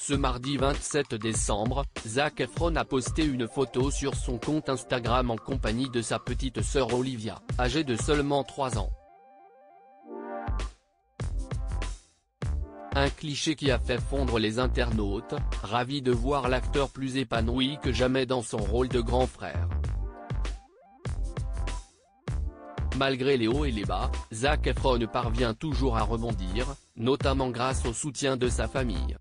Ce mardi 27 décembre, Zac Efron a posté une photo sur son compte Instagram en compagnie de sa petite sœur Olivia, âgée de seulement 3 ans. Un cliché qui a fait fondre les internautes, ravis de voir l'acteur plus épanoui que jamais dans son rôle de grand frère. Malgré les hauts et les bas, Zac Efron parvient toujours à rebondir, notamment grâce au soutien de sa famille.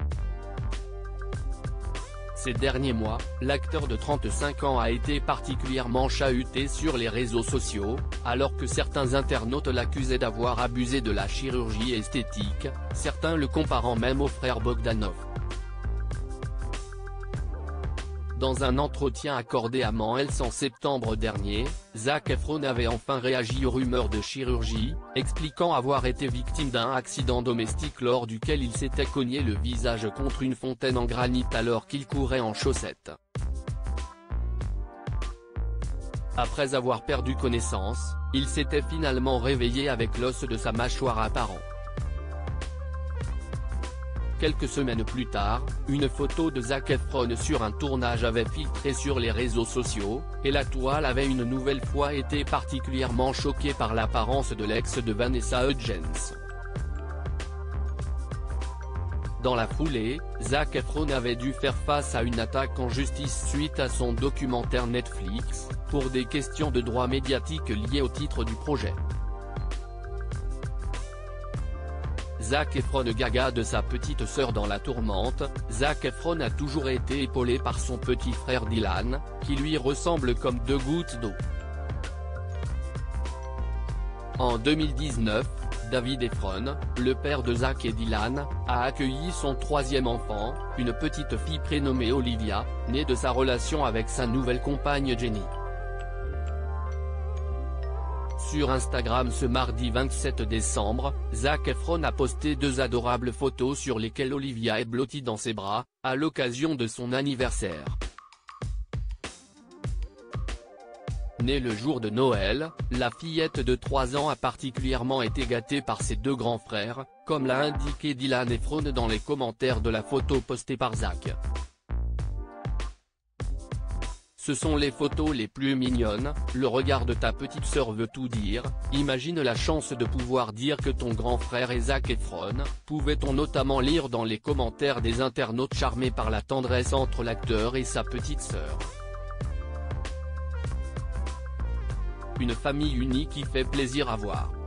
Ces derniers mois, l'acteur de 35 ans a été particulièrement chahuté sur les réseaux sociaux, alors que certains internautes l'accusaient d'avoir abusé de la chirurgie esthétique, certains le comparant même au frère Bogdanov. Dans un entretien accordé à Men's en septembre dernier, Zac Efron avait enfin réagi aux rumeurs de chirurgie, expliquant avoir été victime d'un accident domestique lors duquel il s'était cogné le visage contre une fontaine en granit alors qu'il courait en chaussettes. Après avoir perdu connaissance, il s'était finalement réveillé avec l'os de sa mâchoire apparent. Quelques semaines plus tard, une photo de Zac Efron sur un tournage avait filtré sur les réseaux sociaux, et la toile avait une nouvelle fois été particulièrement choquée par l'apparence de l'ex de Vanessa Hudgens. Dans la foulée, Zac Efron avait dû faire face à une attaque en justice suite à son documentaire Netflix, pour des questions de droits médiatiques liées au titre du projet. Zac Efron gaga de sa petite sœur dans la tourmente. Zac Efron a toujours été épaulé par son petit frère Dylan, qui lui ressemble comme deux gouttes d'eau. En 2019, David Efron, le père de Zac et Dylan, a accueilli son troisième enfant, une petite fille prénommée Olivia, née de sa relation avec sa nouvelle compagne Jenny. Sur Instagram ce mardi 27 décembre, Zac Efron a posté deux adorables photos sur lesquelles Olivia est blottie dans ses bras, à l'occasion de son anniversaire. Née le jour de Noël, la fillette de 3 ans a particulièrement été gâtée par ses deux grands frères, comme l'a indiqué Dylan Efron dans les commentaires de la photo postée par Zac. Ce sont les photos les plus mignonnes, le regard de ta petite sœur veut tout dire, imagine la chance de pouvoir dire que ton grand frère est Zac Efron, pouvait-on notamment lire dans les commentaires des internautes charmés par la tendresse entre l'acteur et sa petite sœur. Une famille unie qui fait plaisir à voir.